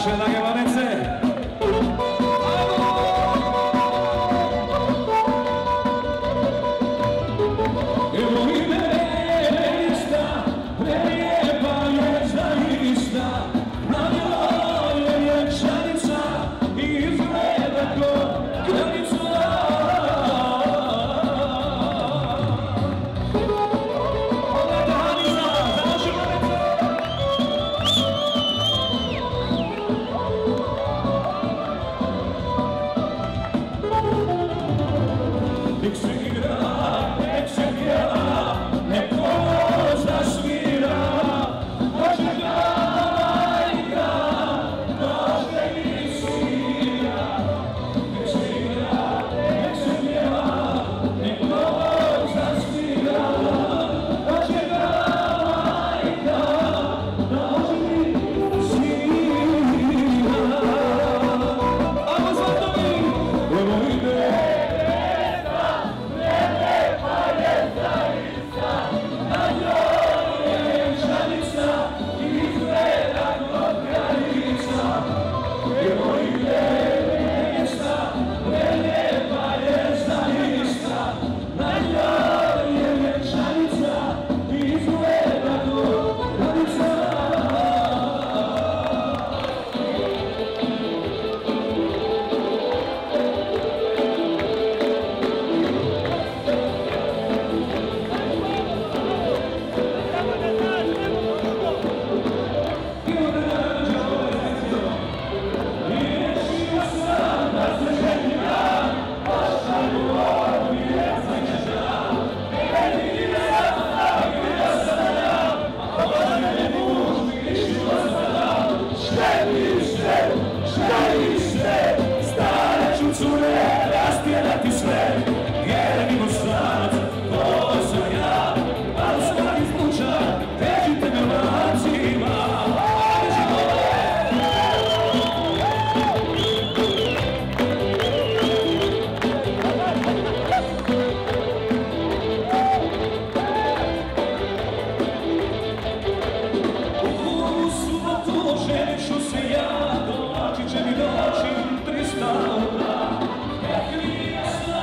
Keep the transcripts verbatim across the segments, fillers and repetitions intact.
naše drage Vanece. Yes.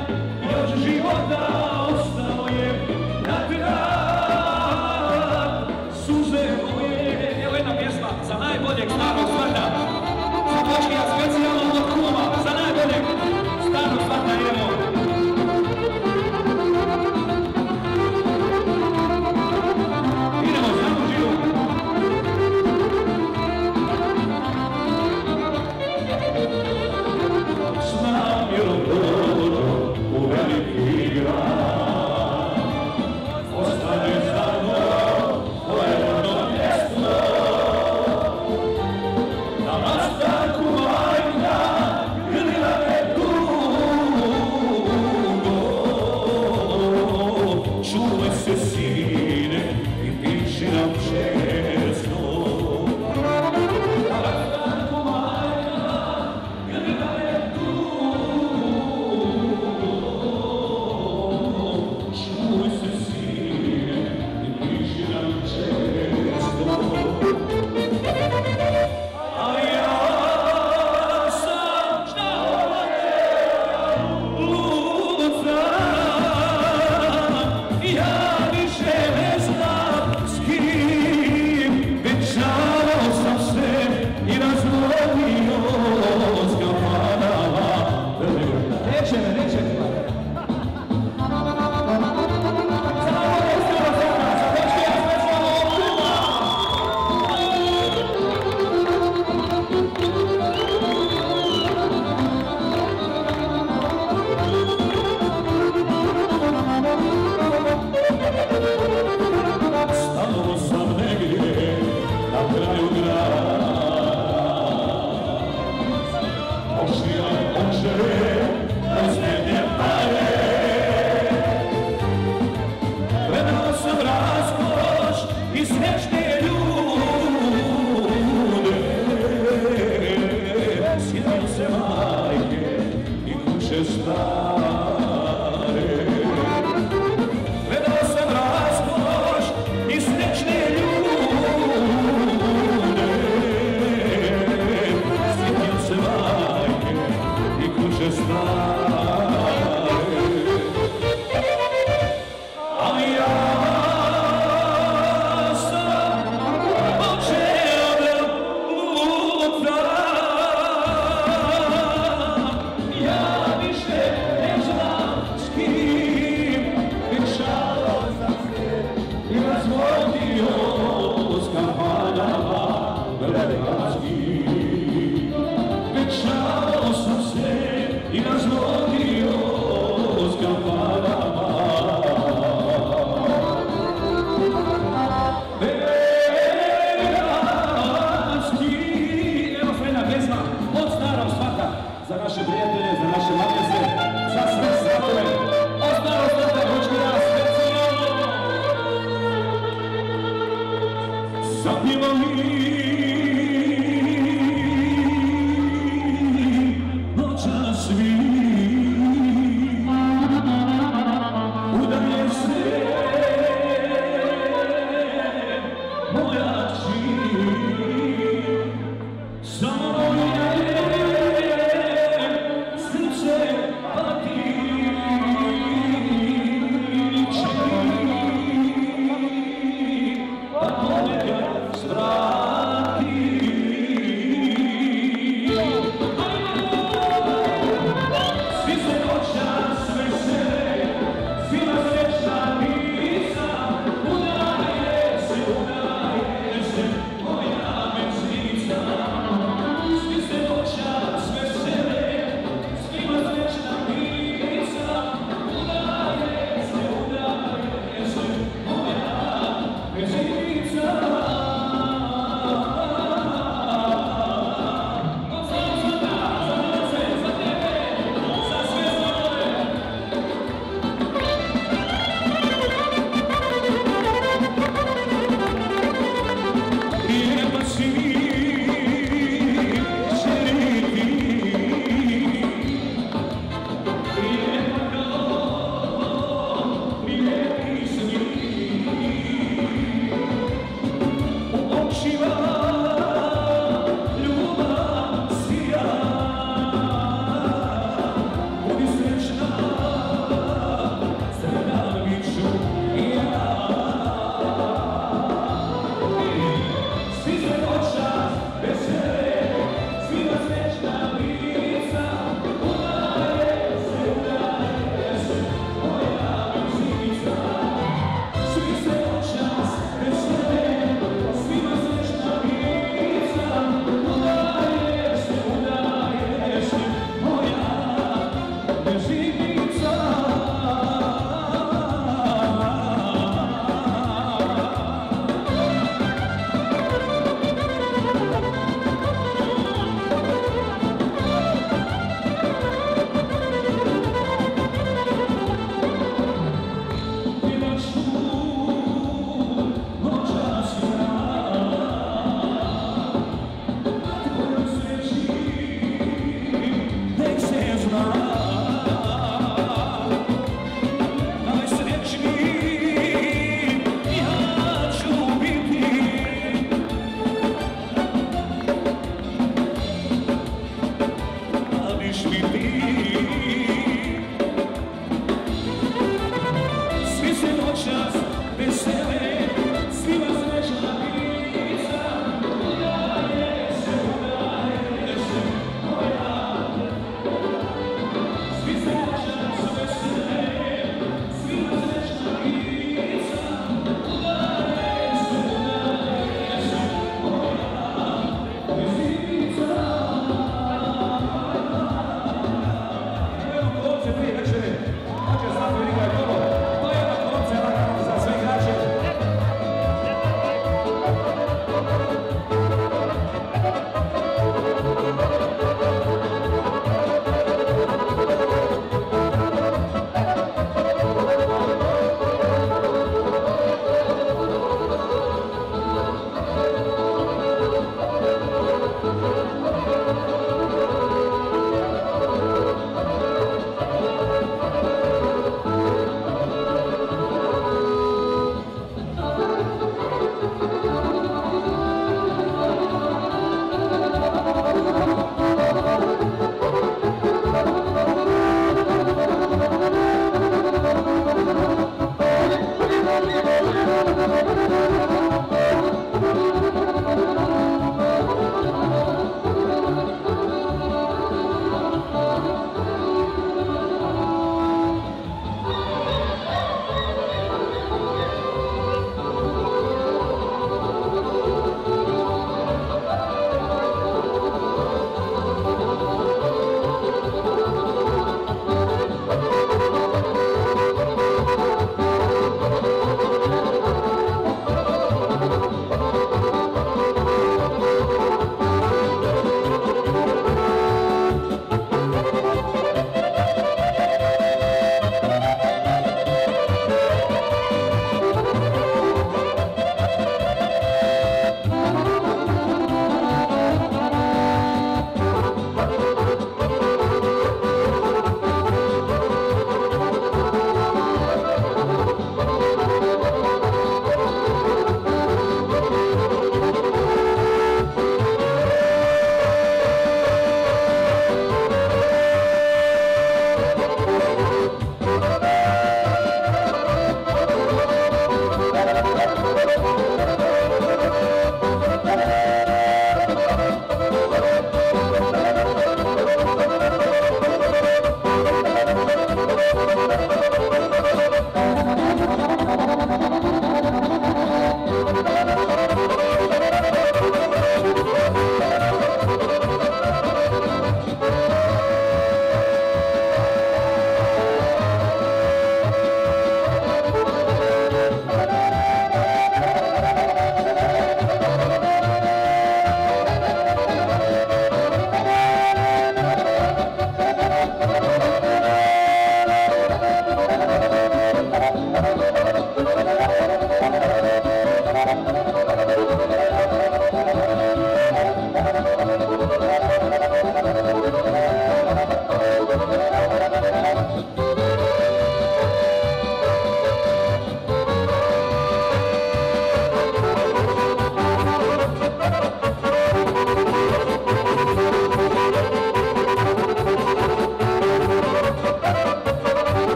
Ja više ne znam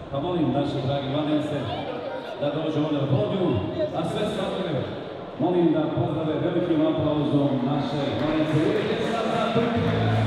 Pa molim naše dragi mladence da dođu ovdje na podiju, a sve svatove molim da pozdrave velikim aplauzom naše mladence. Uvijek je sad za prvi.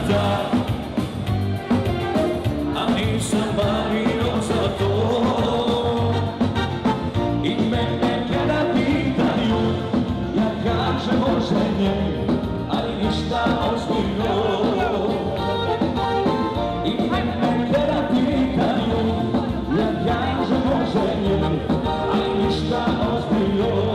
vrata, a nisam mario za to. I mene kada pitaju, ja kažem oženjen, ali ništa ozbiljno. I mene kada pitaju, ja kažem oženjen, ali ništa ozbiljno.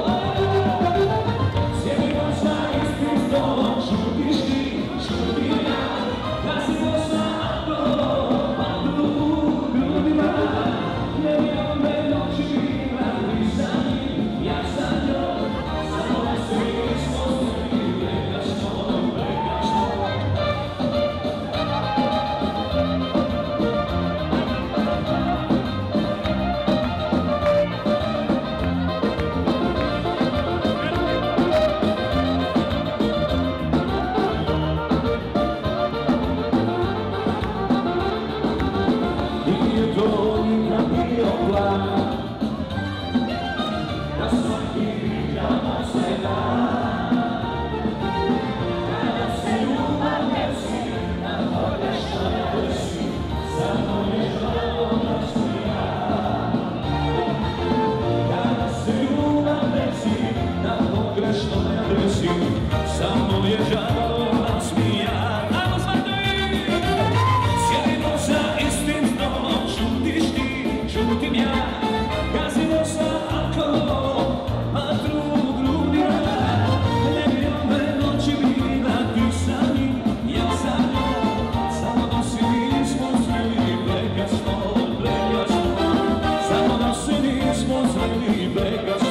Samo je žao nasmija. Ajmo Zlatoj! Sjedimo za istim stolom, šutiš ti, šutim ja. Gazimo sa alkoholom, vatru u grudima. Ne bi ove noći bila ti sa njim, ja sa njom. Samo da si nismo zreli prekasno, prekasno. Samo da si nismo zreli prekasno.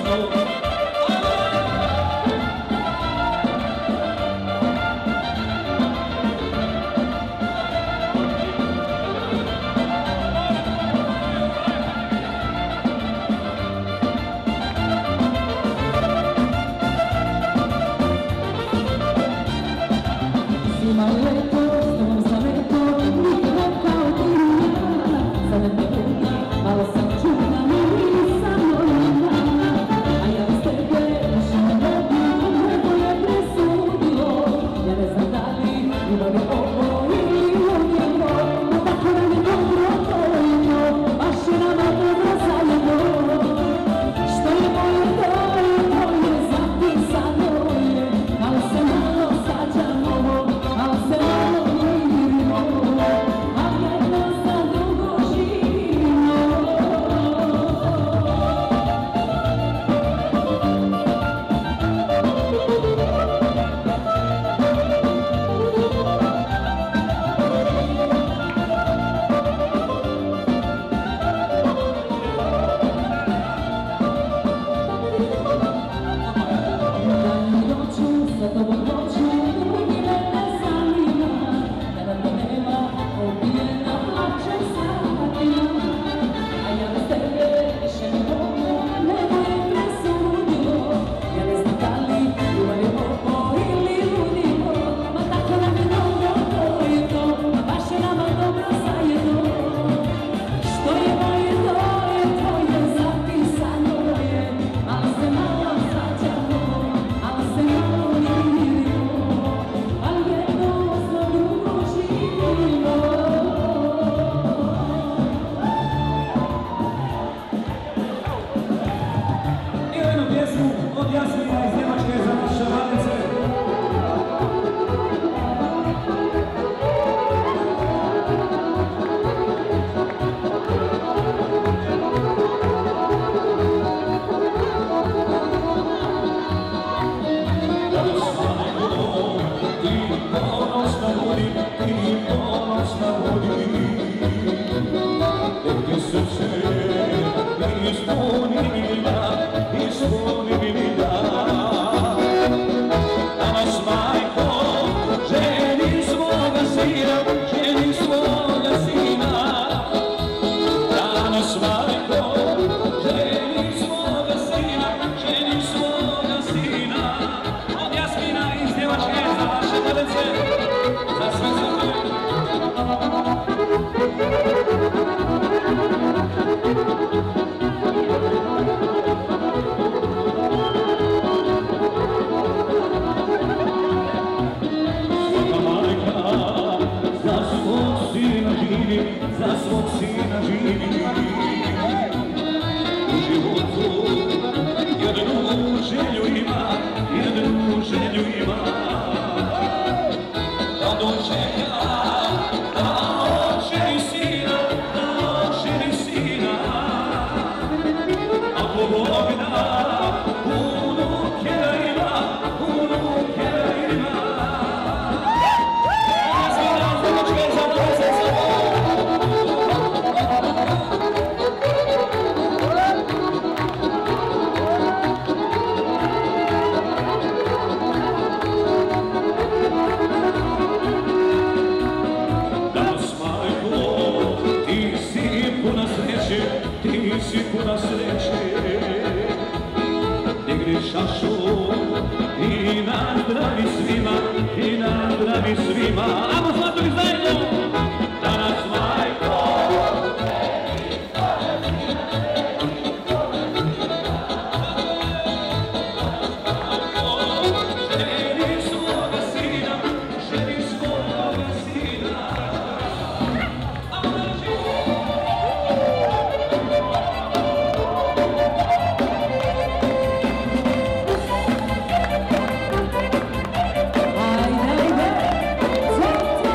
za svog sina živi. U životu jednu želju ima, jednu želju ima. Da dočeka, da oženi sina, da oženi sina. Ako Bog da, unuke da ima, unuke da ima. Ti si puna sreće, digni šašu i nazdravi svima, i nazdravi svima. Ajmo Zlatovi zajedno! Danas majko, tebi tvoje sine. Ženi svoga sina, ženi svoga sina. Ajde, ajde,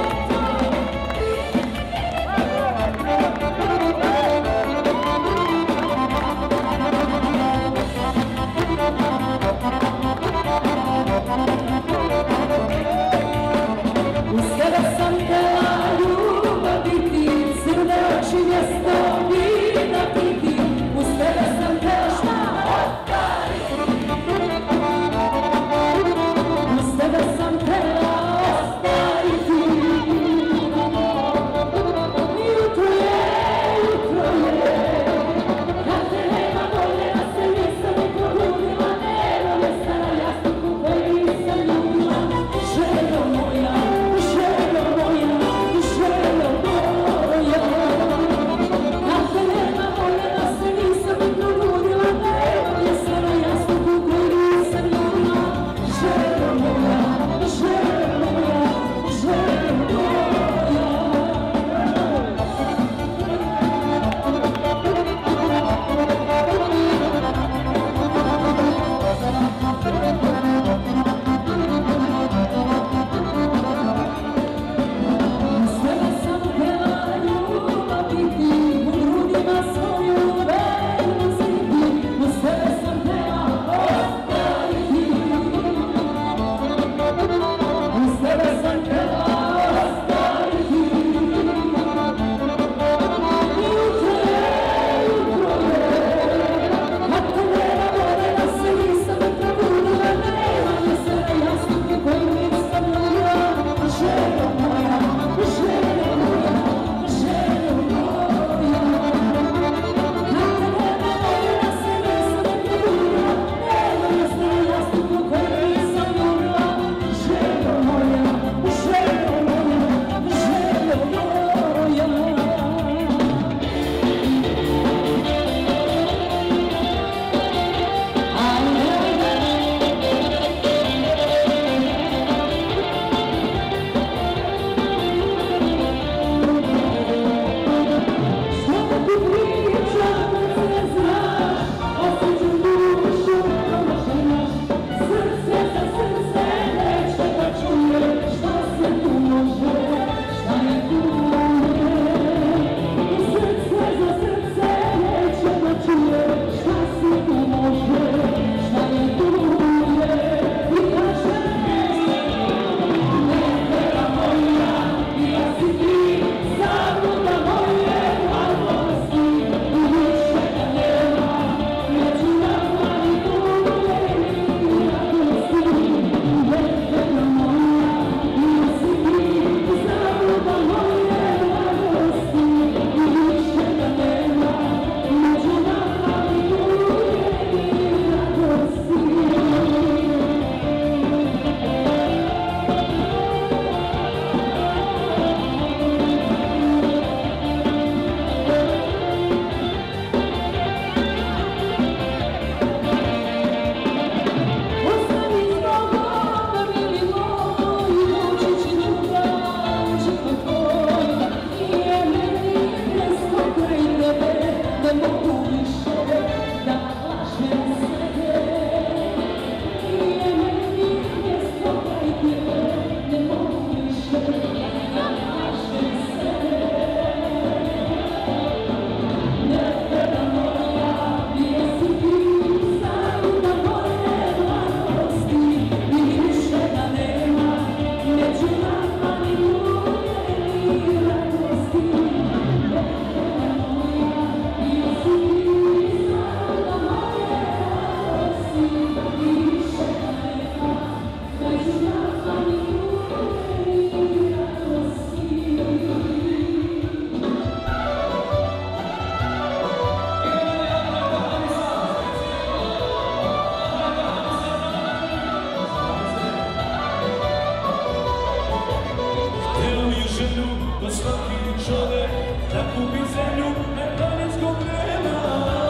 ko svaki čovek da kupi zemlju neplaninskog nema.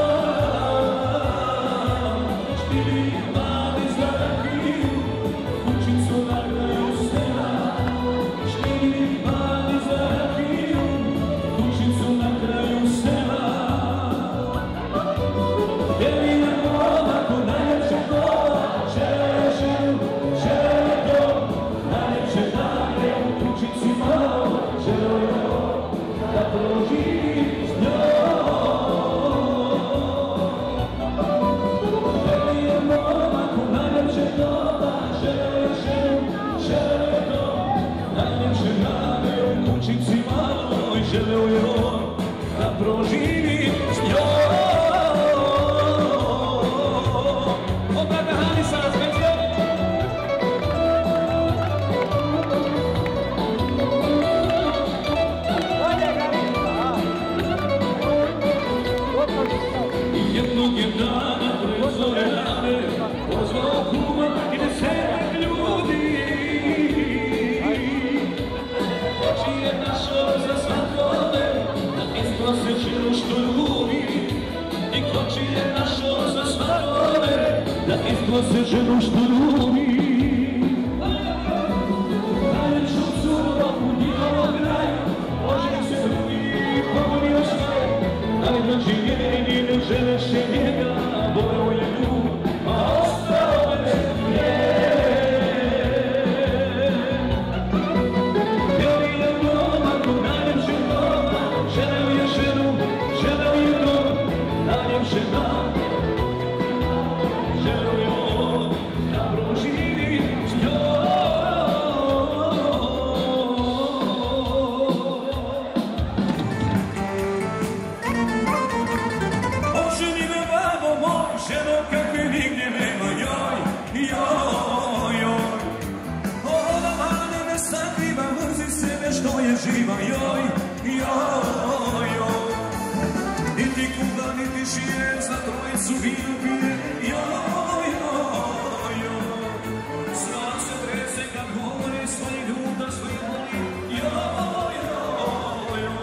Štiri mladi zarakiju, kućicu na kraju sela. Štiri mladi zarakiju, kućicu na kraju sela. Jedina moda ko najljepše kola, žele ženu, žele dom, najljepše dane u kućici malo, žele da proživi s njom. Jedina moda ko najljepše kola, žele ženu, žele dom, najljepše dane u kućici malo, žele da proživi s njom. Jednog je dana pred zore rane pozvao kuma i desetak ljudi. Oči je našao za svakome da izglase ženu što ljubi. I koči je našao za svakome da izglase ženu što ljubi. Najljepšu curu u njihovom kraju oženi se drugi pogonio sve. Najdraži njeni ne želeše njega, voleo je nju, a ostao bez nje. Jeli je doma ko najljepše doma, želeo je ženu, želeo je dom, najljepše dan. Želeo je on da proživi s njom. Ženo kakve nigdje nema, joj, joj, joj. Ona mane ne sakriva, mrzi sebe što je živa, joj, joj, joj. Niti kuda, niti šire, za trojicu vino pije, joj, joj, joj. Sva se trese kad govori svojih ljuda, svojih voli, joj, joj, joj.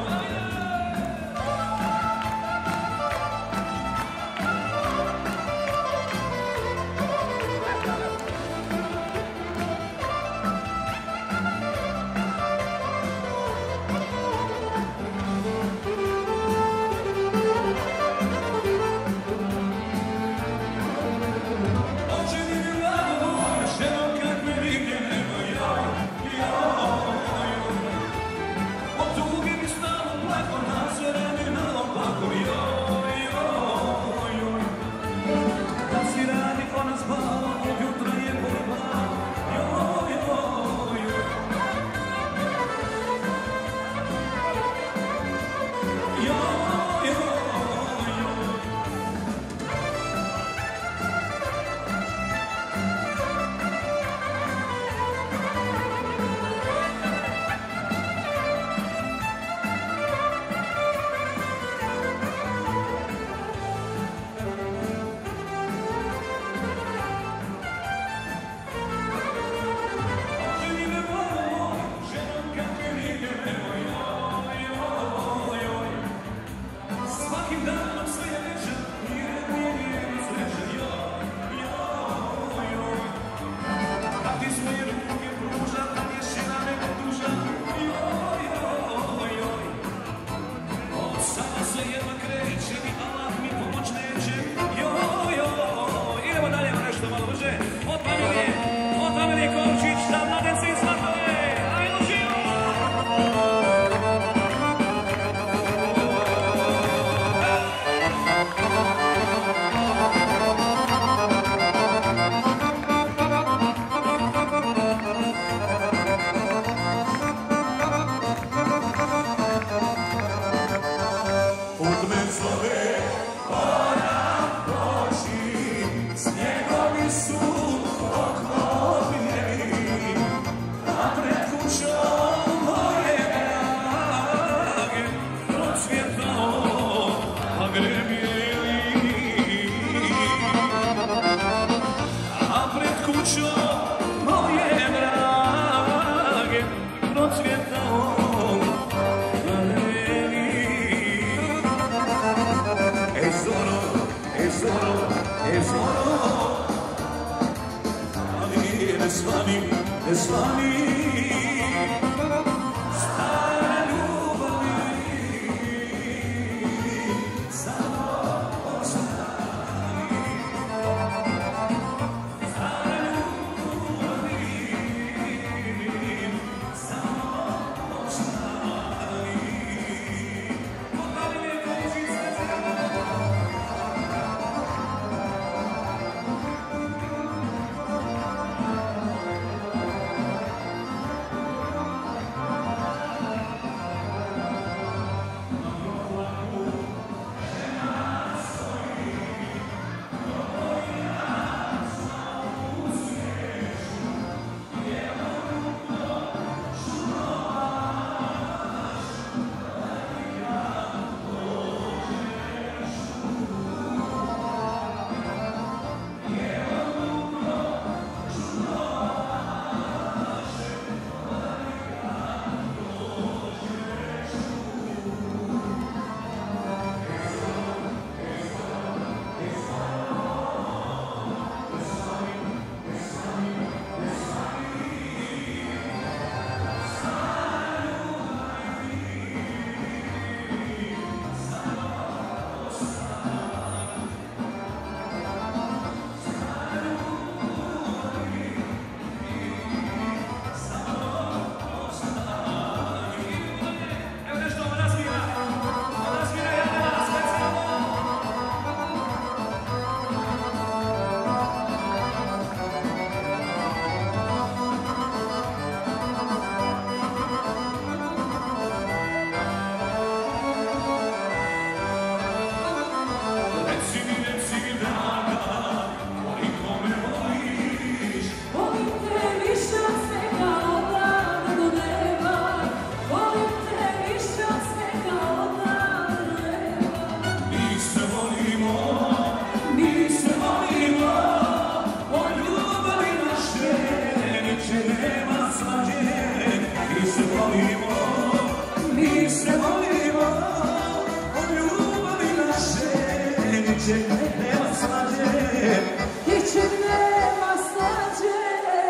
volimo, mi se volimo, od ljubavi naše, ničeg nema slađe, ničeg nema slađe.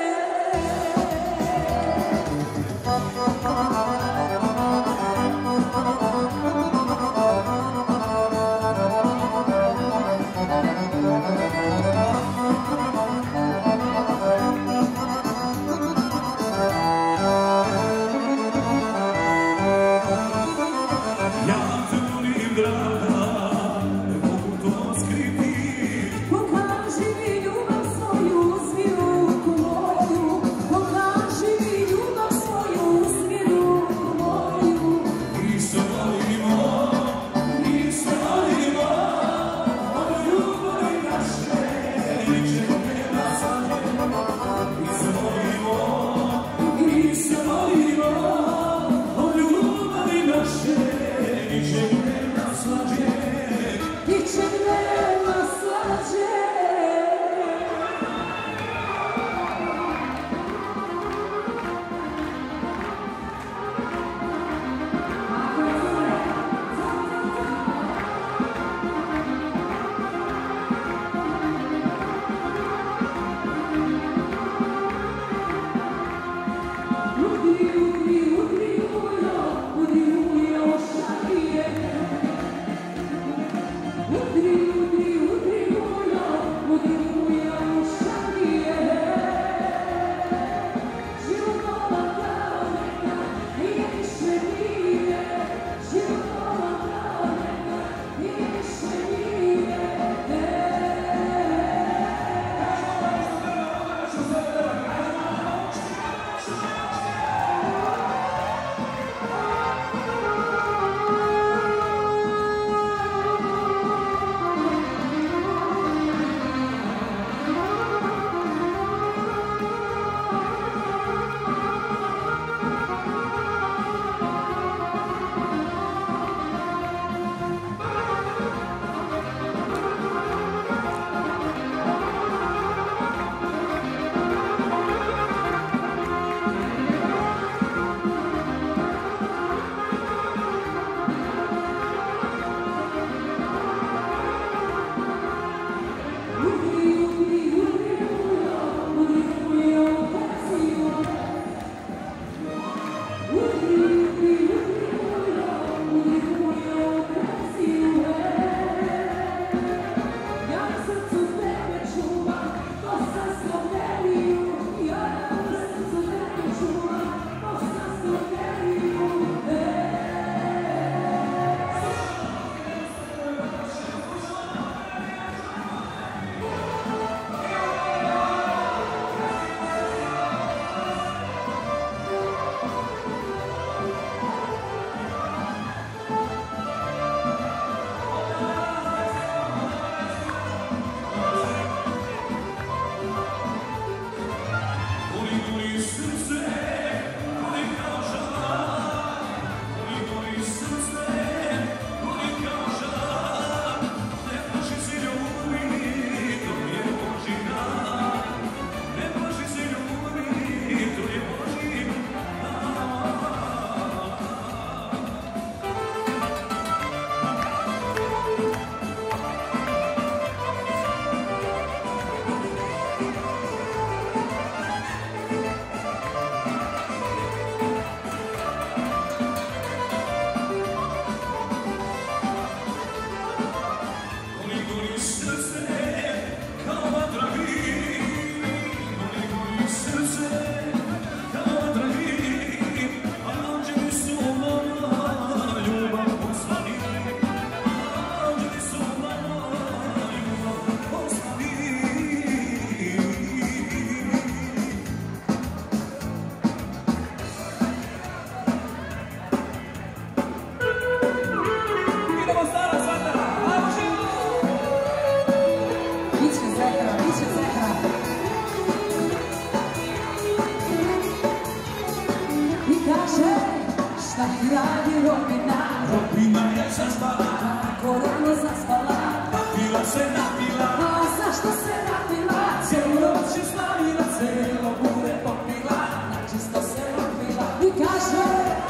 radi Robina, Robina je zaspala, tako rano zaspala, napila se napila, a zašto se napila? cijelu noć je slavila, cijelo bude popila, Načisto se napila i kaže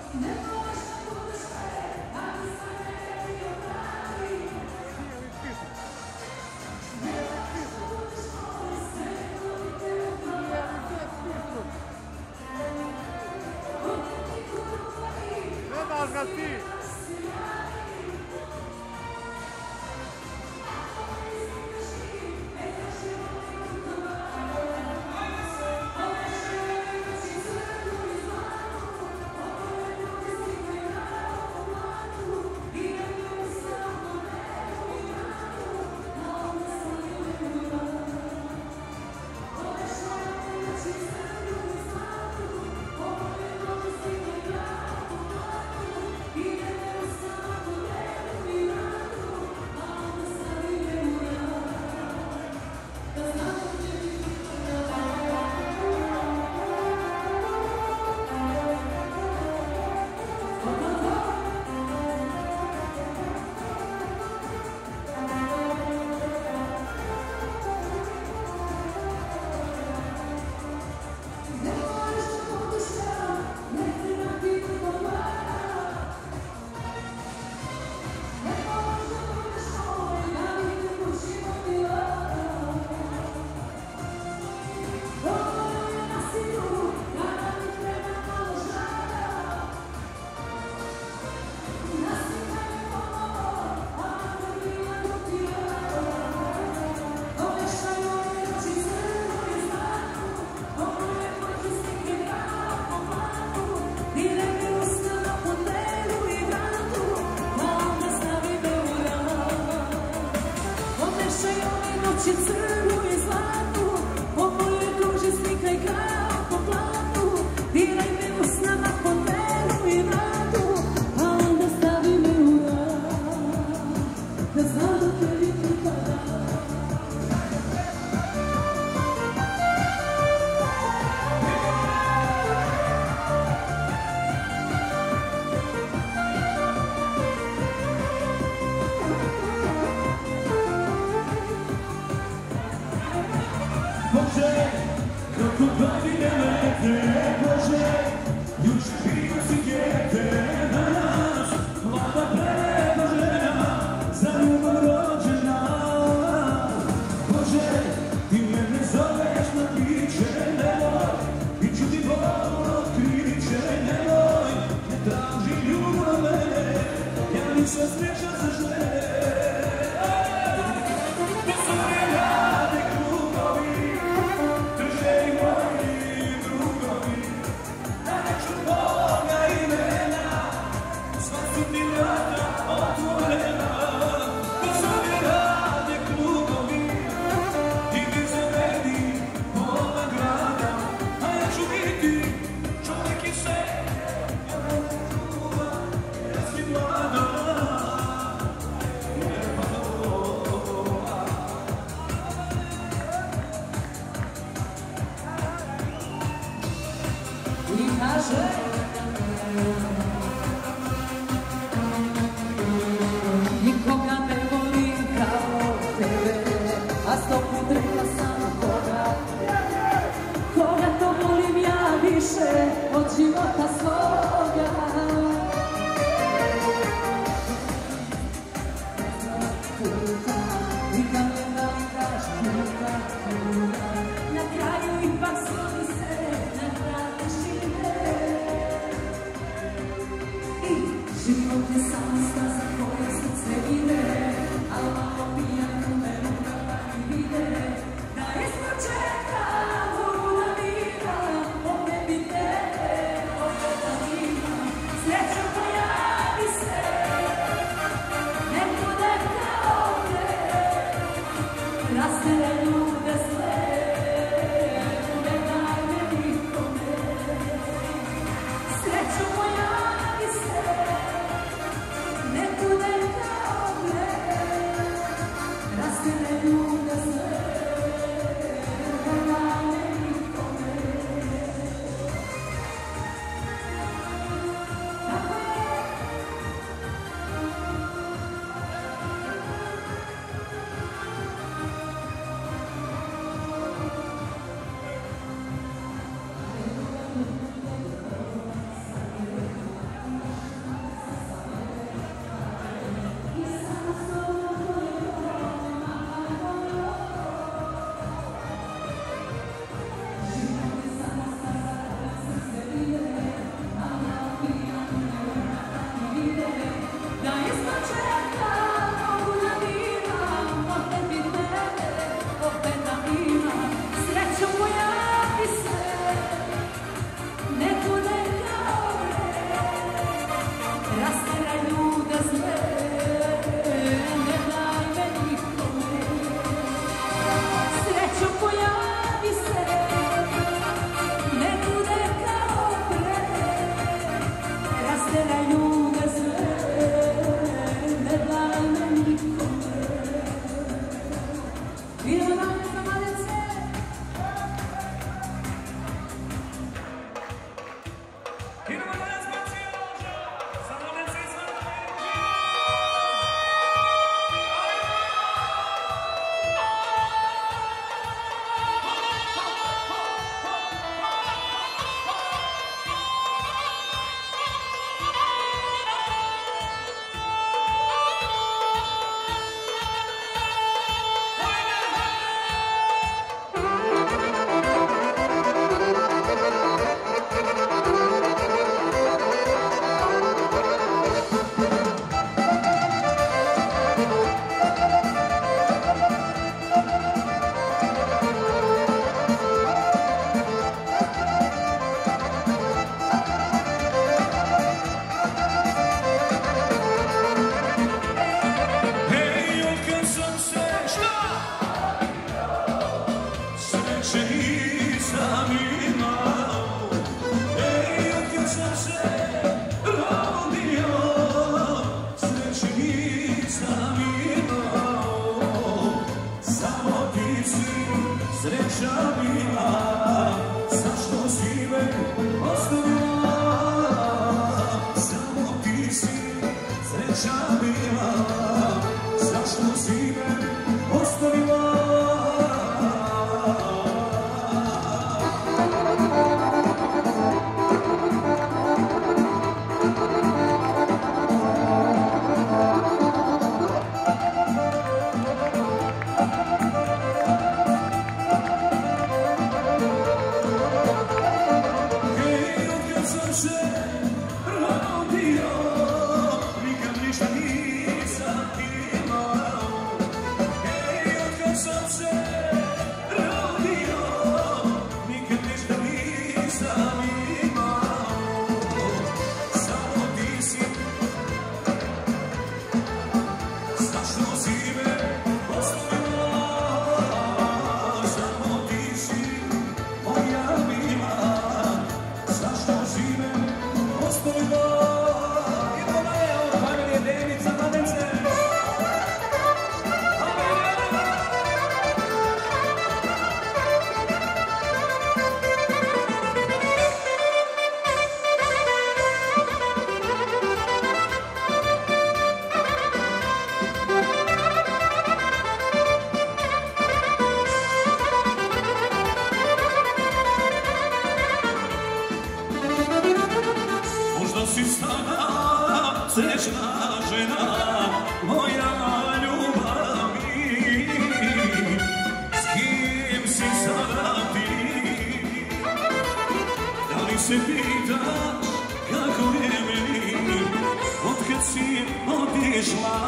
Nikoga ne volim kao tebe, a sto put rekla sam koga. Koga to volim ja više od života svoga. Puta, nikam ne da li kaži puta, puta. Na kraju ipak sloni se, na kraju žive. I život je samo staza koja srce ide, a malo pijan me ruka pa i vide. Da iz početka mogu da biram, opet bi tebe, opet da imam. Srećom pojavi se, neko da kao te, rastere ljude sve, ne daj me nikome. Srećom pojavi se, tjeraj ljude sve, ne daj me nikome. Idemo dalje za mladence. Idemo dalje s Macijoža, za mladence iz srećna žena, moja ljubavi, s kim si sada ti? Da li se pitaš kako je meni, otkad si otišla,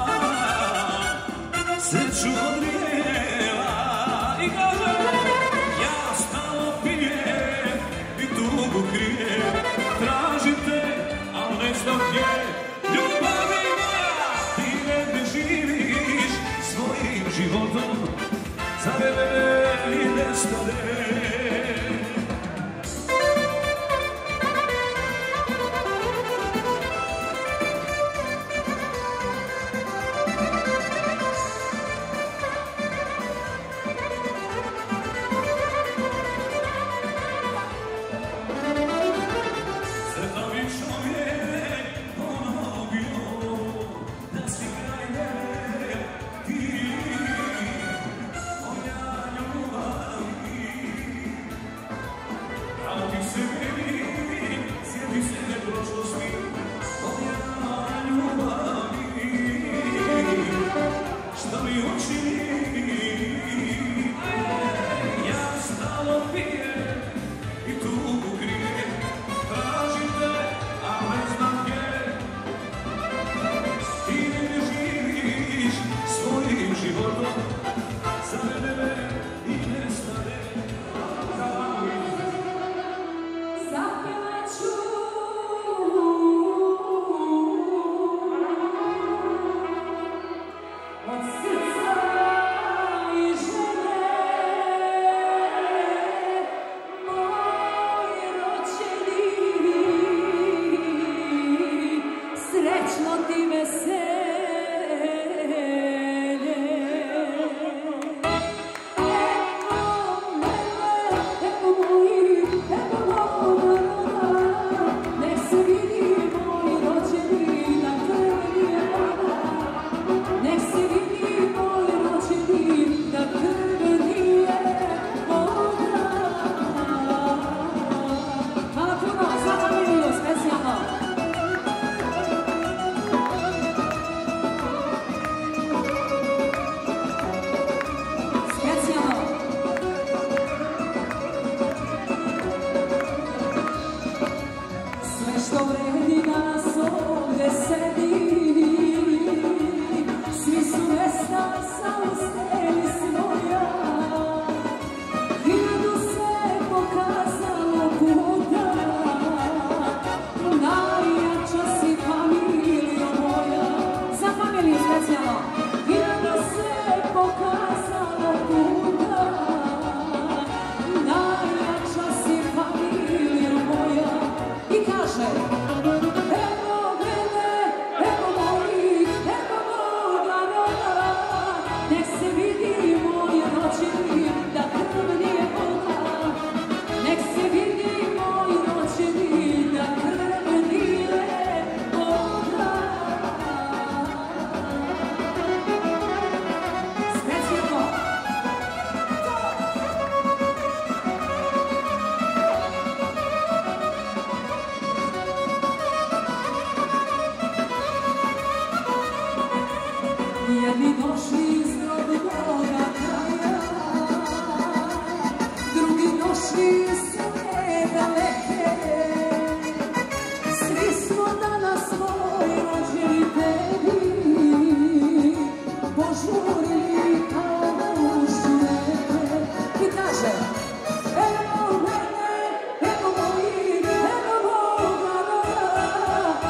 sreću odrijela i kaže, ja stalo pijem i tugu krijem, tražim te, al ne znam gdje. Ljubavi moja, ti ne živiš svojim životom, za mene i nestane.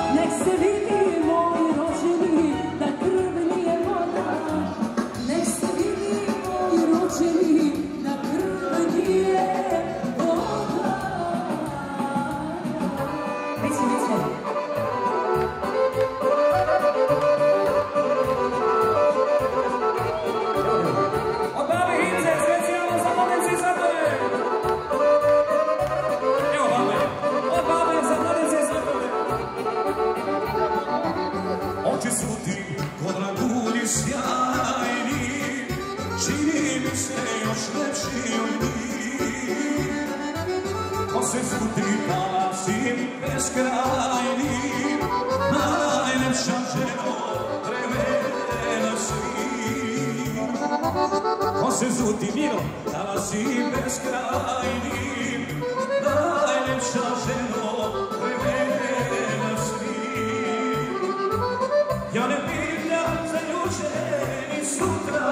nek se vidi moj rođeni, da krv nije voda. Nek se vidi moj rođeni, da krv nije voda. Biće, biće. Oči su ti ko dragulji sjajni, čini mi se još lepši od njih. Kose su ti talasi beskrajni, najlepša ženo prevena svih. Kose su ti milo talasi beskrajni, najlepša ženo prevena svih. Ja ne pitam za juče ni sutra,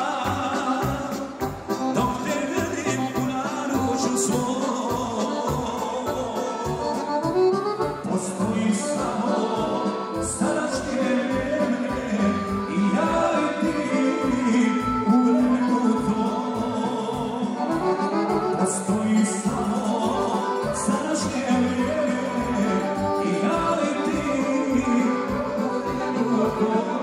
dok te vidim u naručju svom. Postoji samo sadašnje vreme i ja i ti u vremenu tom. Postoji samo sadašnje vreme i ja i ti u vremenu tom.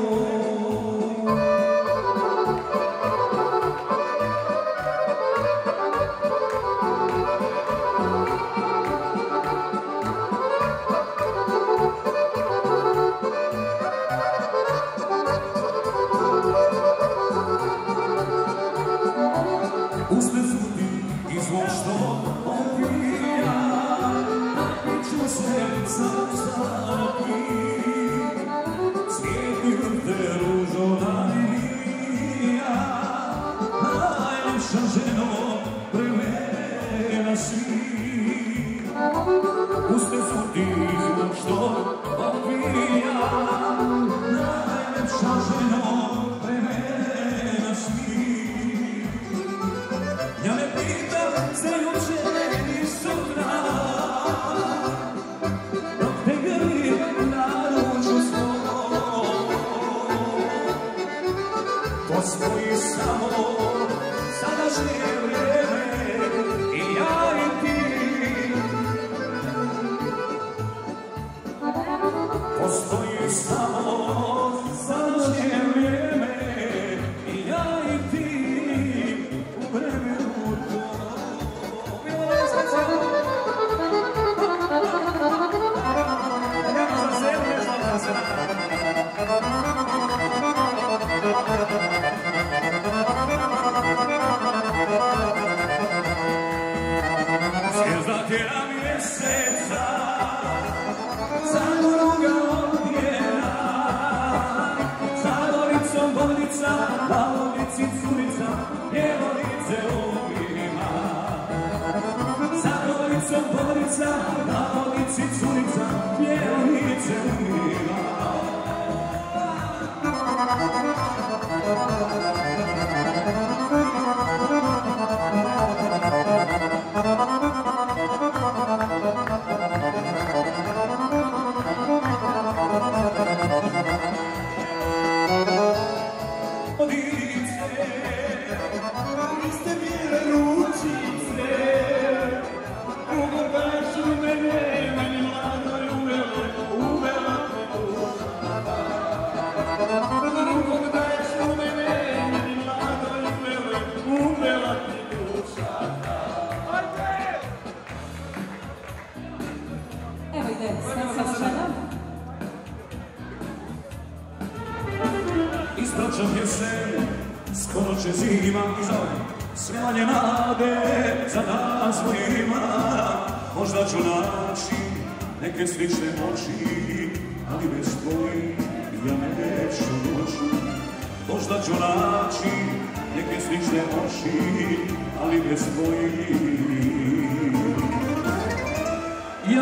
Uste su ti izvor što opija, napiću srca zapi. Cvijetni vrte ružo najmija, najlepša ženo prevena svih. Uste su ti izvor što opija, najlepša ženo prevena svih. Ja ne pitam za juče ni sutra, dok te grlim u naručju svom. Postoji samo sadašnje vrijeme i ja i ti. Postoji samo sadašnje vrijeme i ja i ti u vremenu tom. Zvijezda tjera mjeseca, za druga odmjena, za Goricom vodica, na ulici curica, djevojce ubima. Za Goricom vodica, na ulici curica, djevojce ubima. Niste bile ručice, ugodaš u mene, meni mladoj uvele, uvela te duša. Ugodaš u mene, meni mladoj uvele, uvela te duša. Evo ide, snimka žena. Ispraćam jesen, skoro će zima i zove, sve manje nade za nas svojima. Možda ću naći neke slične oči, ali bez tvojih ja neću doći. Možda ću naći neke slične oči, ali bez tvojih ja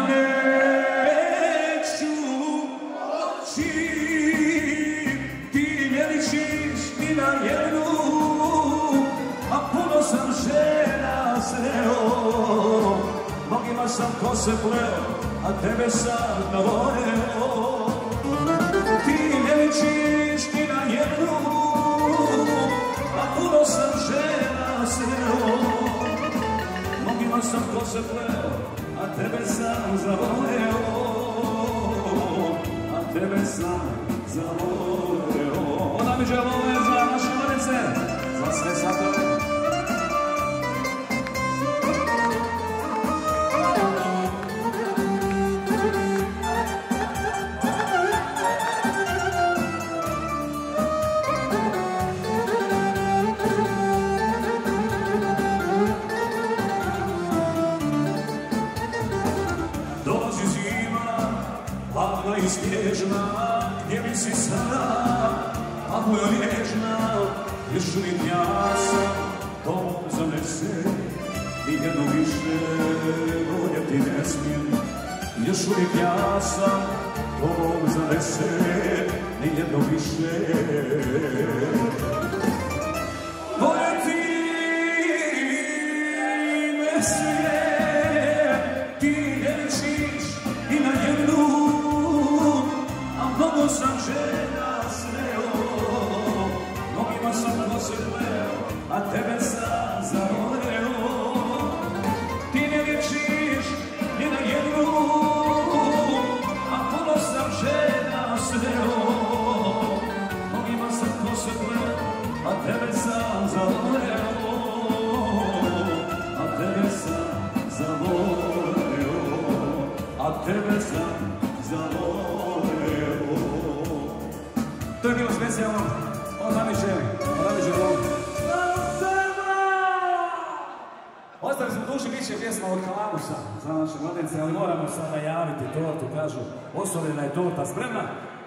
neću doći. Ti ne ličiš ni na jednu, a puno sam žena sreo. Mnogima sam kose pleo, a tebe sam zavoleo. Ti ne ličiš ni na jednu, a puno sam žena sreo. Mnogima sam kose pleo, a tebe sam zavoleo. A tebe sam zavoleo. Ona mi želove za naše mladice, za sve satove. I snježna, gdje mi si sada, a moja nježna, još uvijek ja sam, to zanese, nijedno više voljeti ne smijem. Još uvijek ja sam, to zanese, nijedno više voljeti ne smijem. Ti ne ličiš i na jednu, mnogo sam žena sreo, mnogima sam kose pleo, a tebe sam zavoleo. Ti ne ličiš ni na jednu, a puno sam žena sreo. Mnogima sam kose pleo, a tebe sam zavoleo. A tebe sam zavoleo, a tebe sam zavoleo. To je bilo specijalno od Aniše, od Aniše Bog. Ostali smo duši, bit će pjesma od Kalamusa za naše mladence, ali moramo sad najaviti tortu, kažu, osolena je torta, spremna?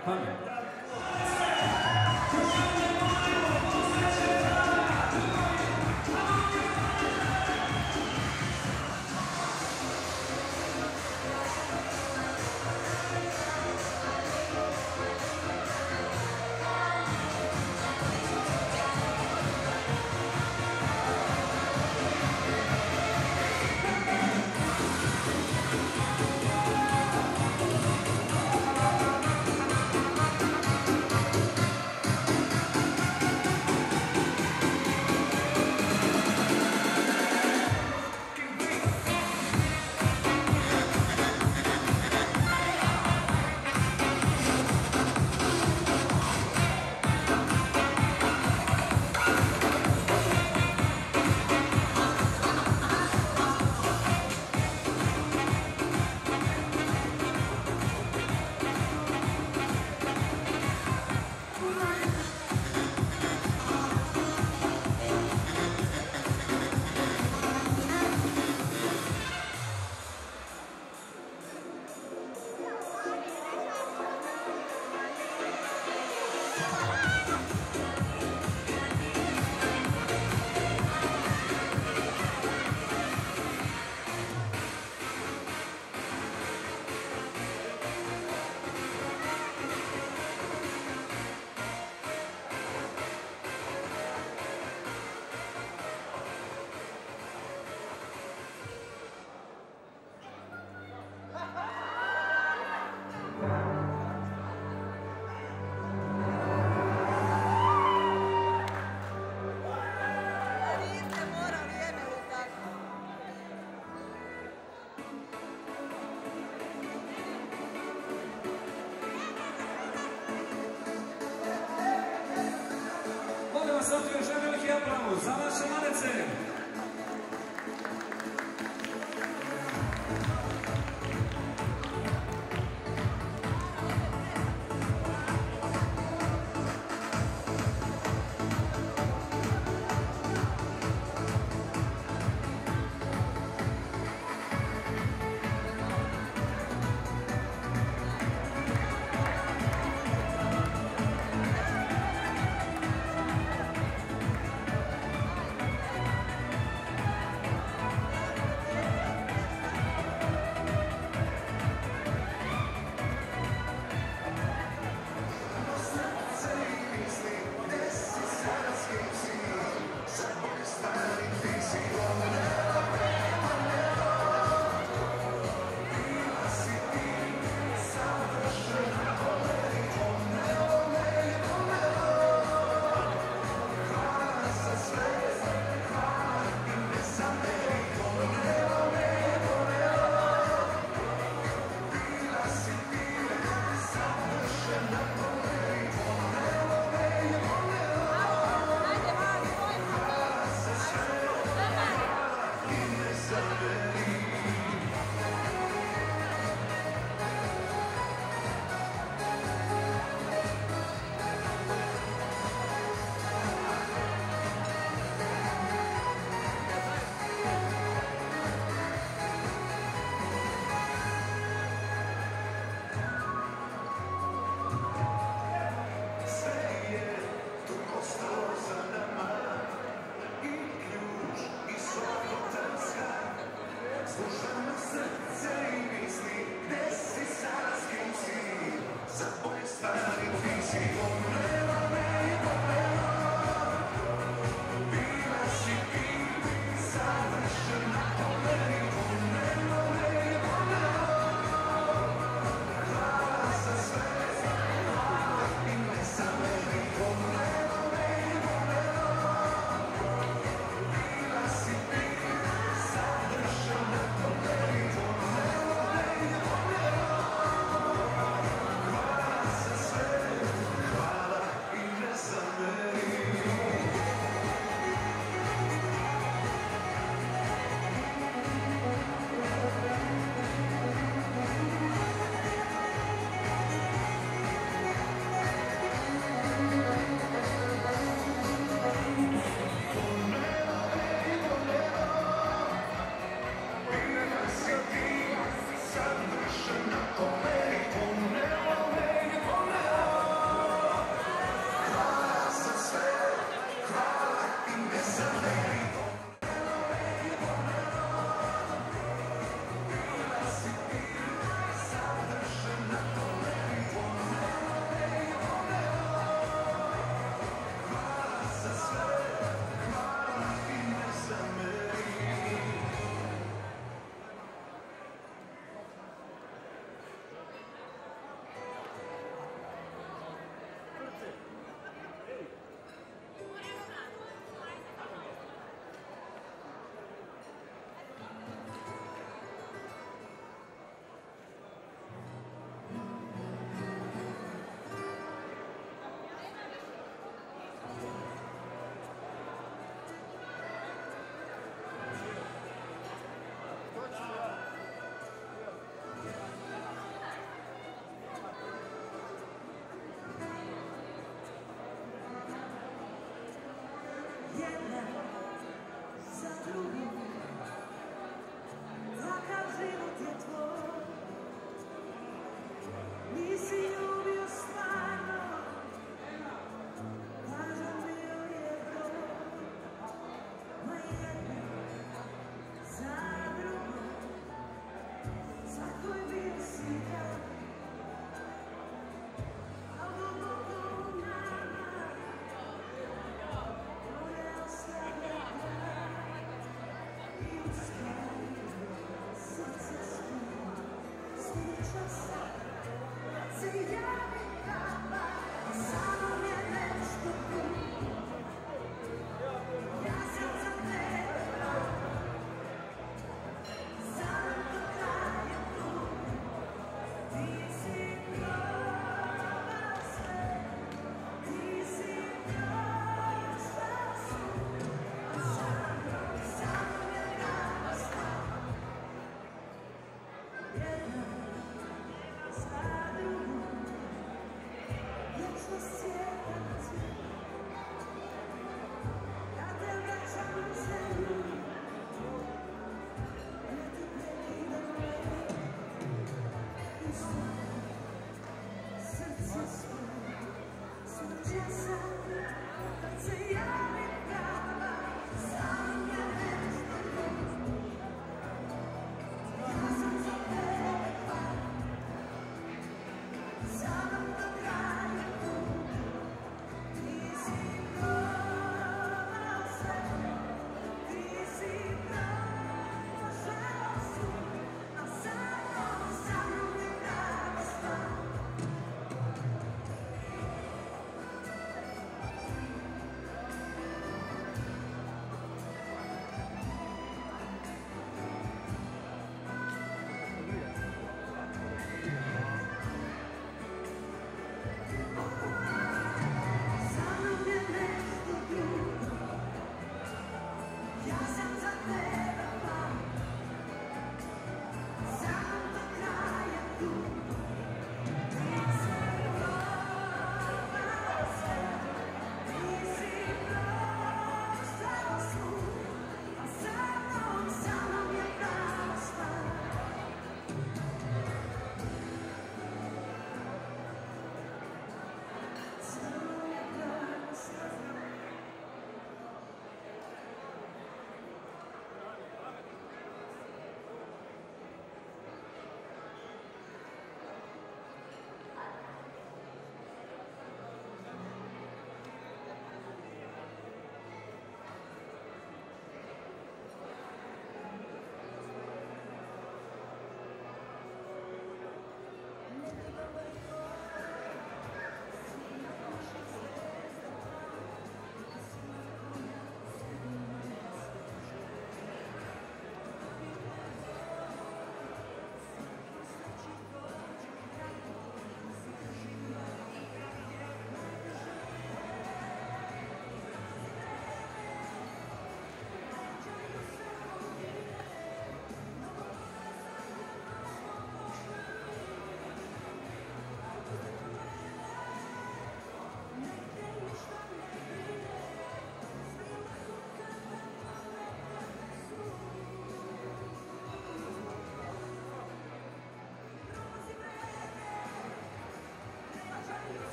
Sad još jedan veliki aplauz za naše mladence.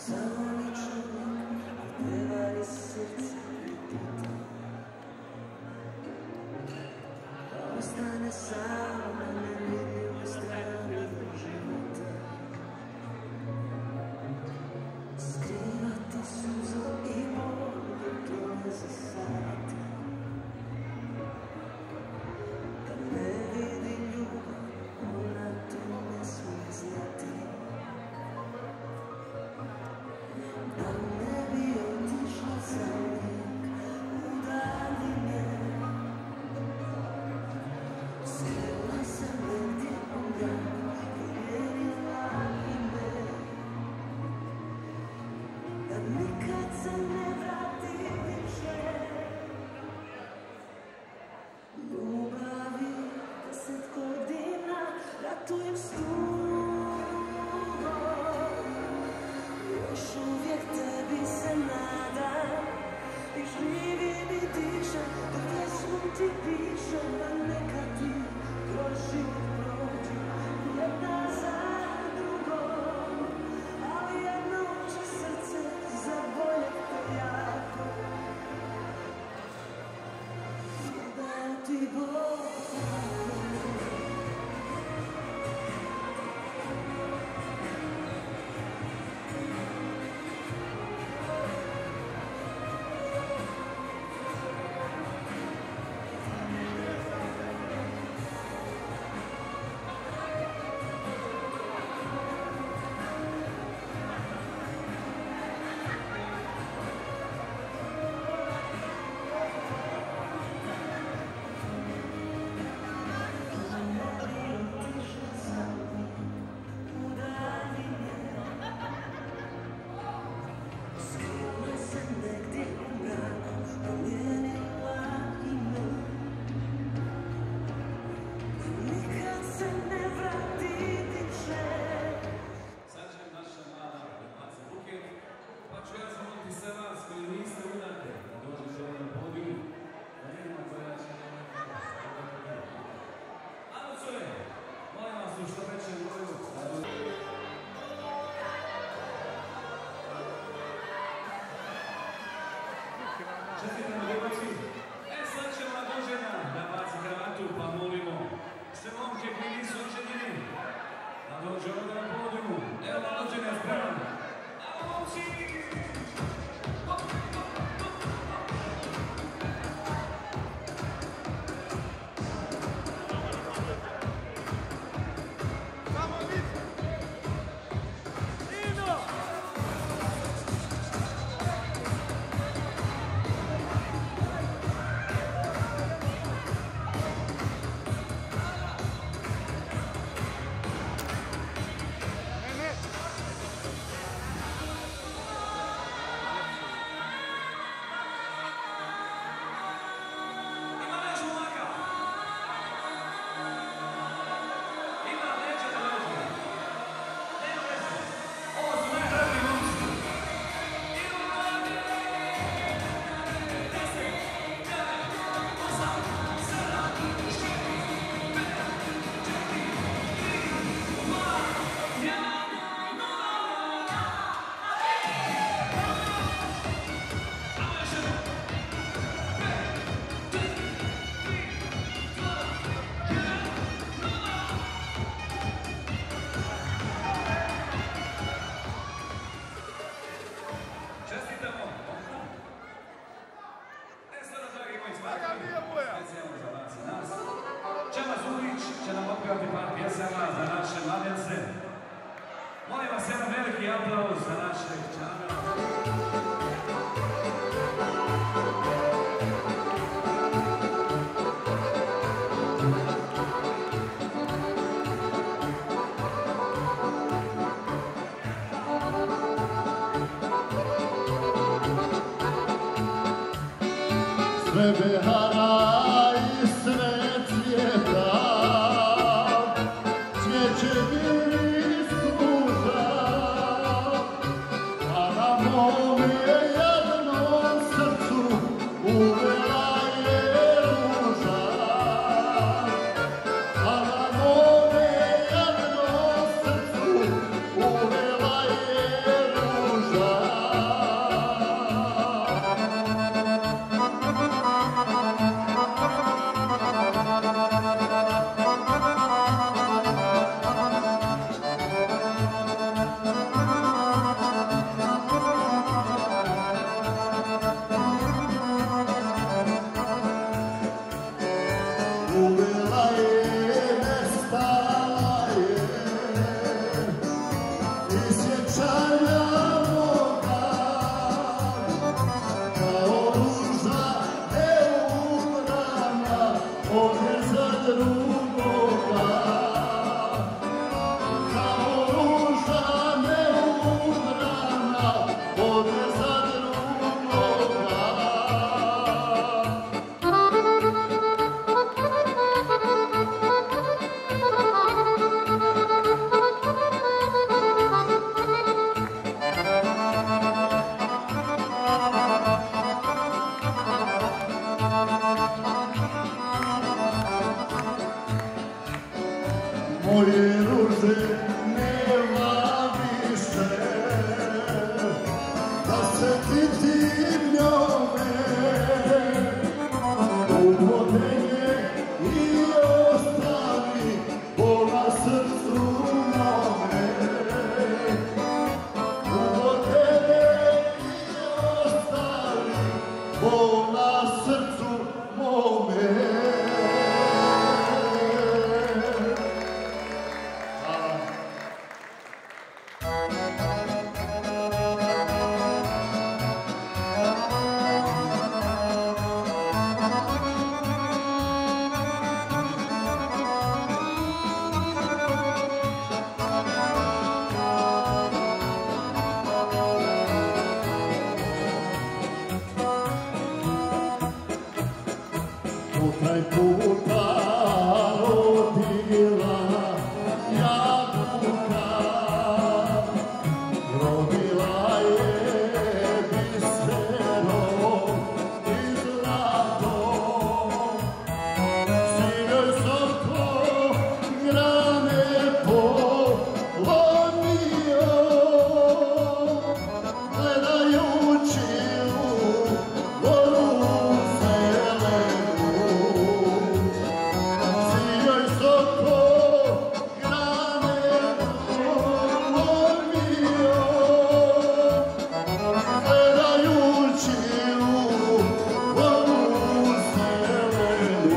Čestitamo djevojci. E sad će mladožena da baci kravatu, pa molimo sve momke koji nisu oženjeni da dođe ovdje na podijumu. Evo mladožena je spreman. Evo momci! Čema Zurić će nam otpjevati par pjesama za naše mladence. Molim vas jedan veliki aplauz za naše čana. Sve behara i sve cvjeta, cvijeće miris ruža, a na mome jadnom srcu uvela je ruža. A na mome jadnom srcu uvela je ruža. kraj puta rodila jabuka, rodila je bisero i zlato, sinjoj soko grane polomio, gledajući u goru zelenu. Sinjoj soko grane polomio, gledajući u goru zelenu.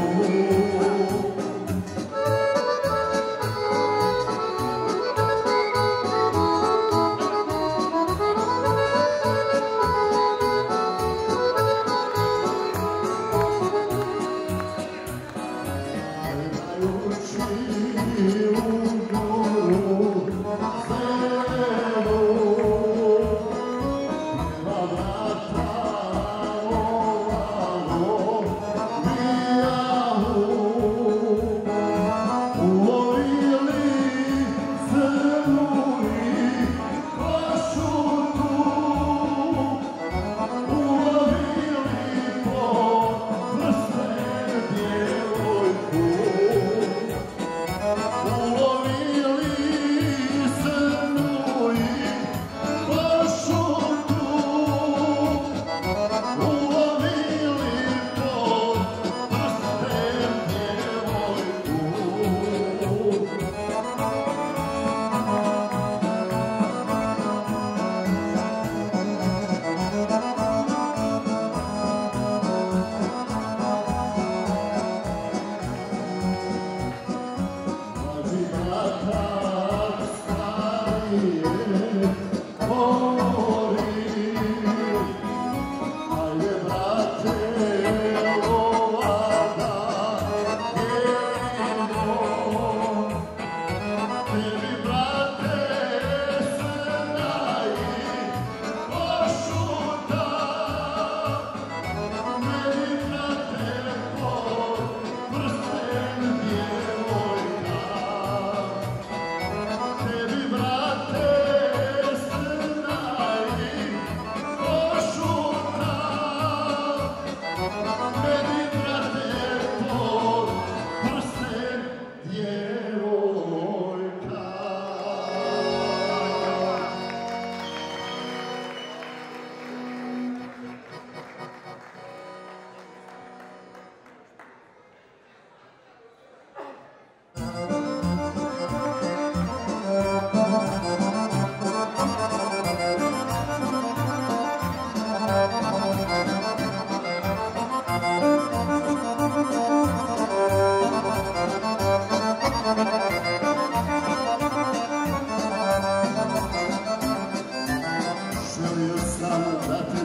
Želio sam da te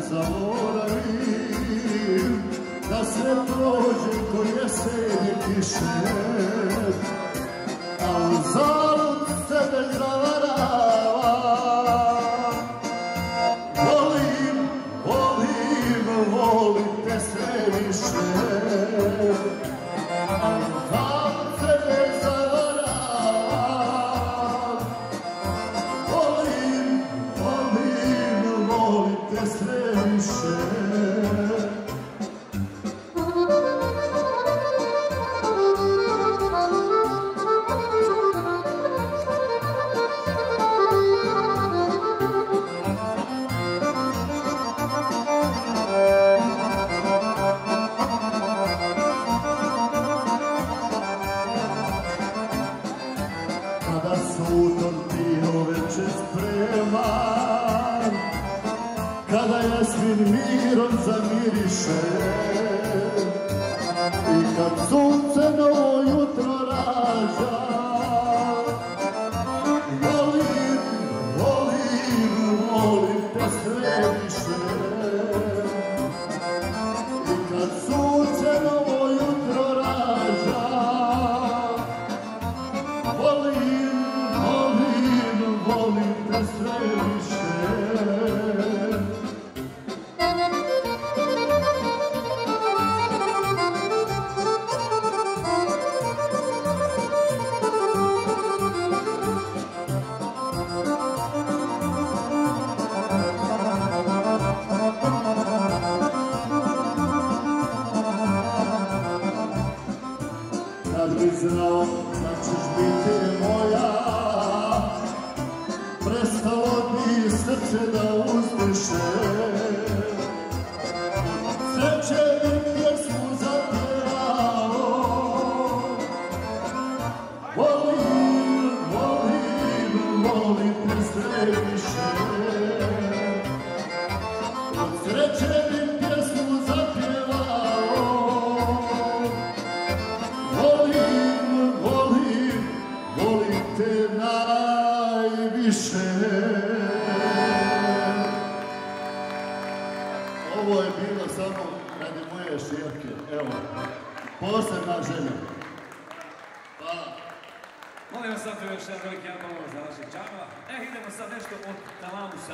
zaboravim, da sve prođe ko jeseni kiše, a uzalud sebe zavaravam. Volim, volim, volim te sve više, a uzalud sebe zavaravam. Volim, volim, volim te sve više. Kada sutom pio večer spreman, kada jasmin mirom zamiriše, i kad sunce novo jutro rađa, volim, volim, volim te sve više. I kad sunce novo jutro rađa, volim, volim, volim te sve više. tebi pjesmu zapjevao. Volim, volim, volim te najviše. Ovo je bilo samo radi moje širke, evo, posebna želja. Hvala. Molim vas sad tu još jedan veliki aplauz za našeg Čaba. E, idemo sad nešto od Talamusa.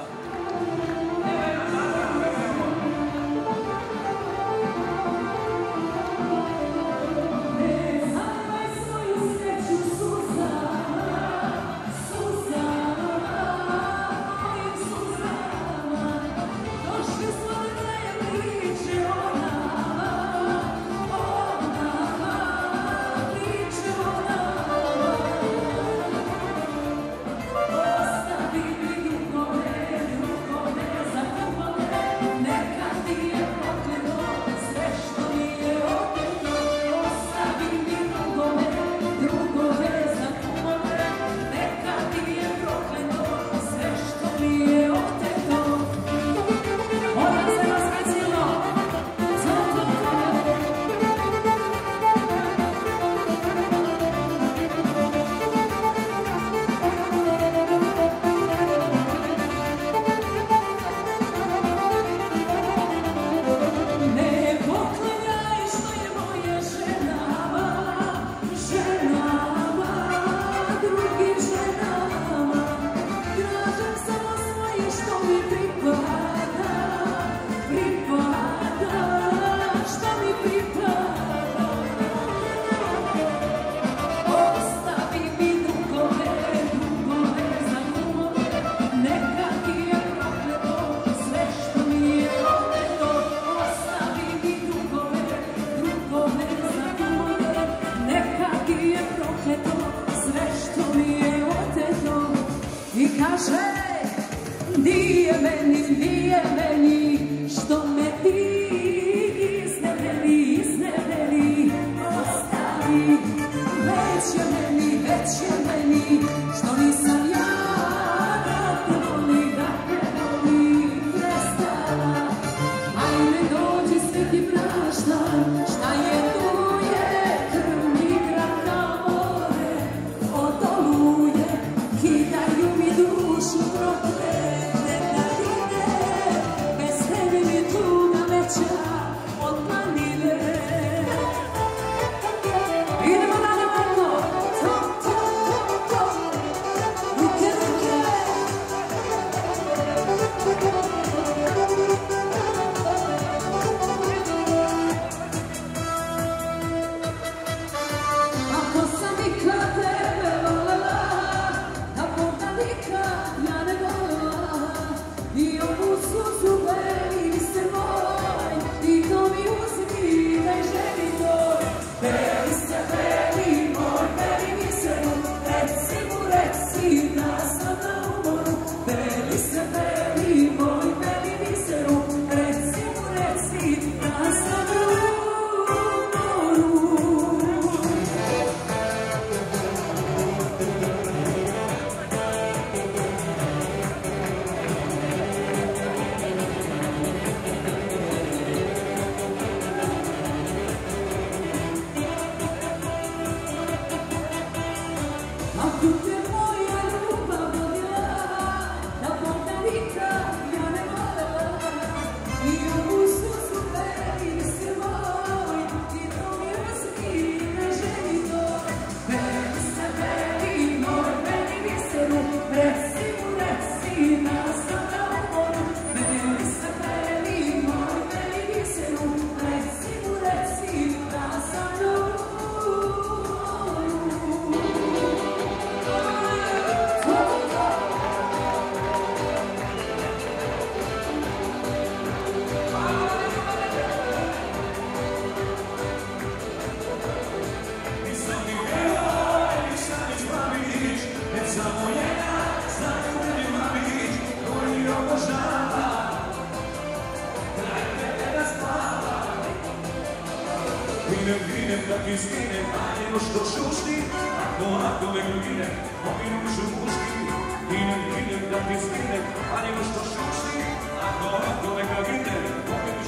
Grinem, grinem, da ti skinem, a nego što šušti, ako, ako me grinem, ovim ušu muški. Grinem, grinem, da ti skinem, a nego što šušti, ako, ako me grinem, ovim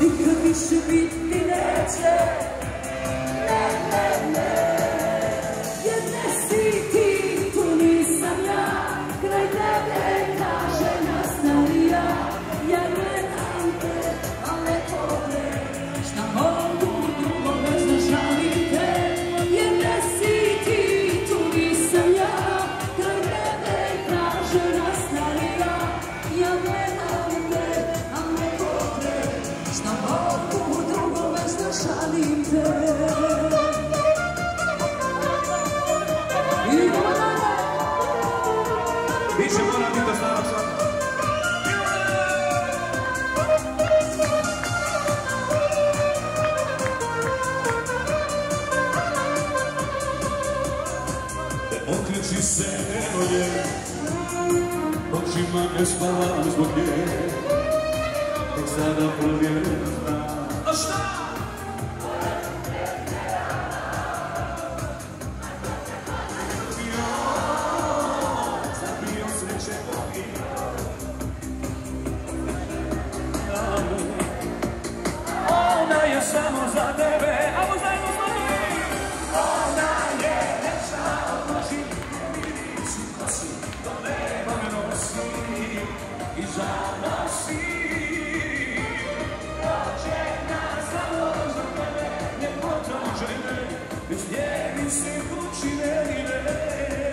nikad više biti neće. Ne, ne, ne, jer ne si ti, tu nisam ja, kraj tebe kaže nastavija. Ja gledam te, a ne pobre, šta mogu drugo već da žalim te, jer ne si ti, tu nisam ja, kraj tebe kaže nastavija. Ja gledam te, a ne pobre, šta mogu drugo već da žalim te. Više mora biti da stara psa. Okreći se, evo je, očima ne spavam zbog nje, tek sada provjerim znam. A šta? Zabio sreće pogina, ona je samo za tebe, a mu zajedno smo mi. Ona je nečna od noći, si nosi, do neba me nosi i zanosi. Rođena samo za tebe, ljepota žene, bez njeni se kući ne ide.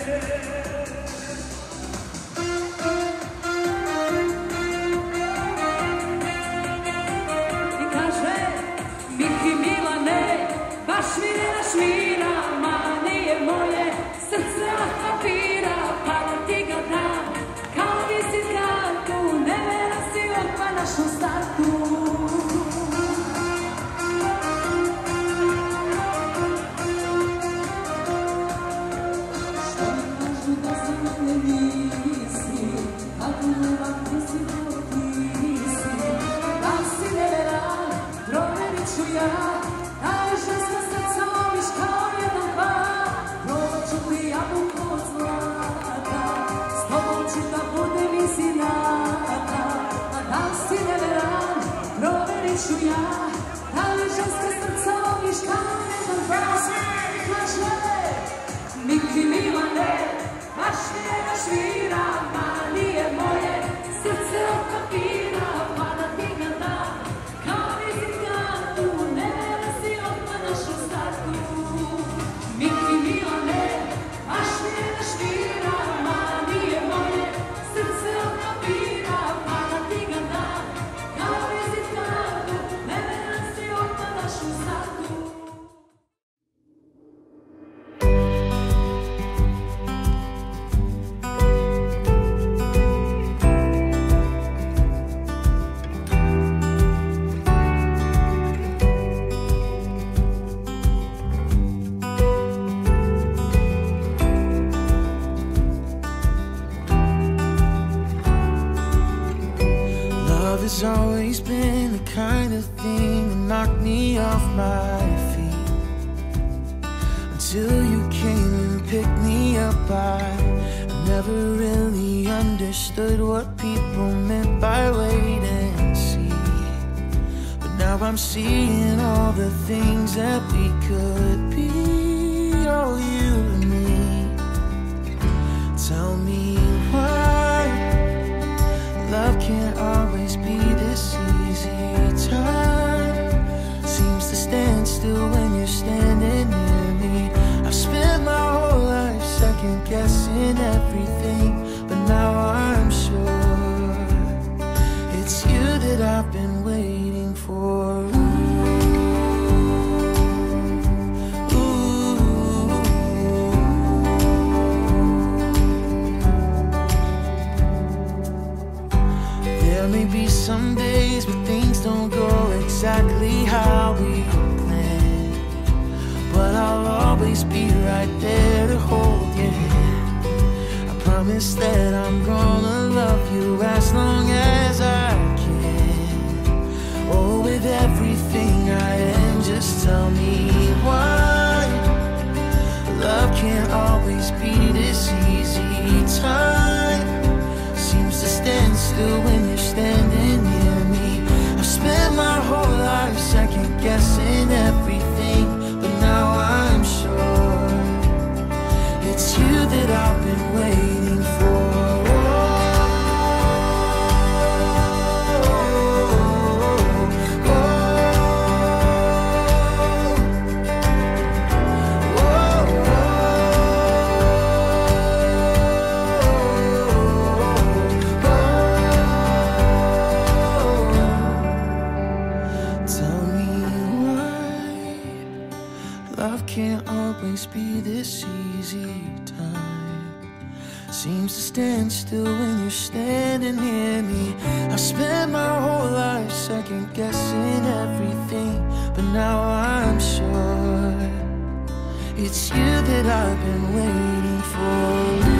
I kaže, Miki Milane, baš mi ne našmira, ma nije moje srce od papira, pa da ti ga dam, kao visit kartu, ne vera si odpadaš u startu. Što mi kažu da za mene nisi, ako ne ovako si to ti si, da si neveran, provjerit ću ja, taj ženska srca voliš kao jedan par, probat ću ti jabuku od zlata, s tobom ću da budem iz inata, a da si neveran, provjerit ću ja, taj ženska srca voliš kao jedan par. Kaže, Miki Milane, baš mi ne našmira, ma nije moje srce od papira, pa da ti ga dam, kao visit kartu, ne vera si odpadaš u startu. Miki Milane, baš mi ne našmira, ma nije moje srce od papira, pa da ti ga dam, kao visit kartu, ne vera si odpadaš u startu. Love has always been the kind of thing that knocked me off my feet. Until you came and picked me up, I never really understood what people meant by wait and see. But now I'm seeing all the things that we could be, oh, you and me. Tell me why love can't always be this easy. Time seems to stand still when you're standing near me. I've spent my whole life second guessing everything, but now I'm sure it's you that I've been waiting for. There may be some days when things don't go exactly how we planned, but I'll always be right there to hold your hand. I promise that I'm gonna love you as long as I can. Oh, with everything I am, just tell me why love can't always be this easy. Time seems to stand still when you're standing near me. I've spent my whole life love can't always be this easy. Time seems to stand still when you're standing near me. I spent my whole life second guessing everything, but now I'm sure it's you that I've been waiting for.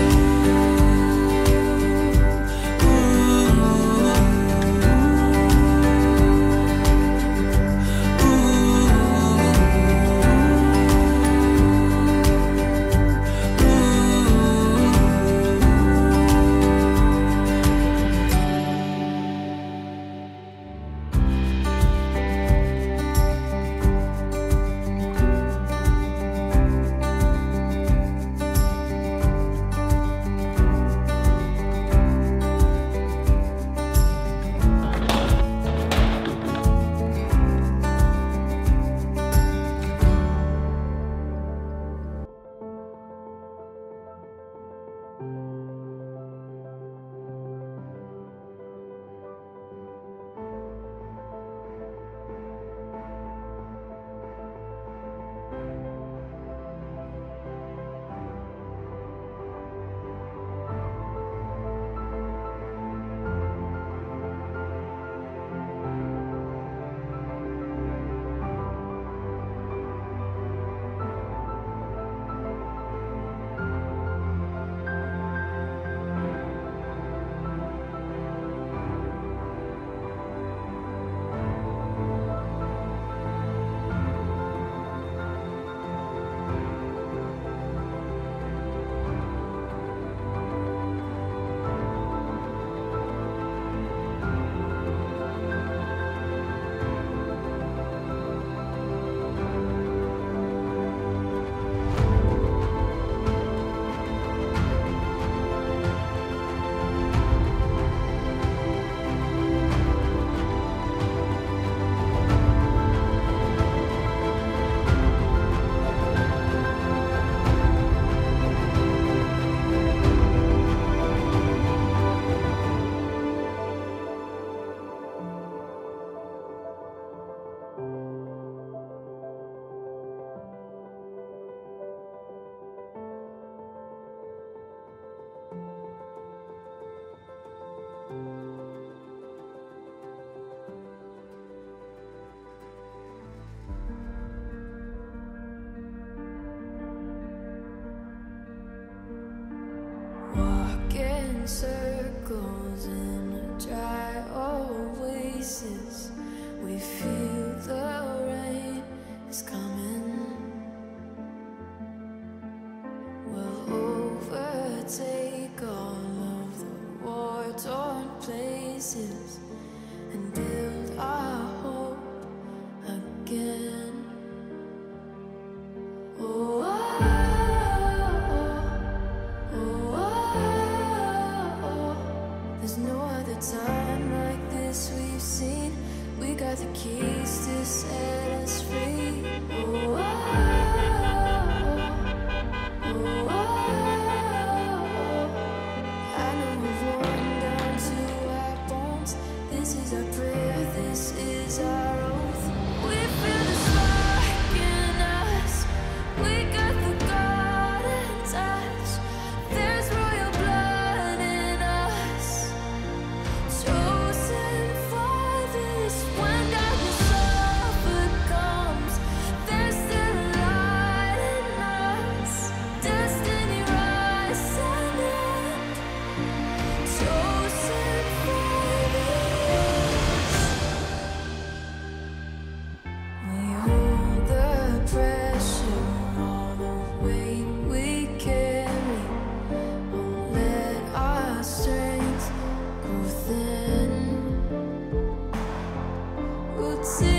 Circles in dry oases, we feel the rain is coming. We'll overtake all of the war-torn places and build our hope again. Oh, time like this we've seen. We got the keys to set us free. Oh, oh, oh, oh. I know we've worn down to our bones. This is our prayer, this is our oath. We feel the spark in us. We got the golden touch. There's royal blood in us. Chosen for this, when darkness overcomes, there's still a light in us. Destiny rise and end. Chosen for this. We hold the pressure, all the weight we carry. Won't let our strength grow thin. Roots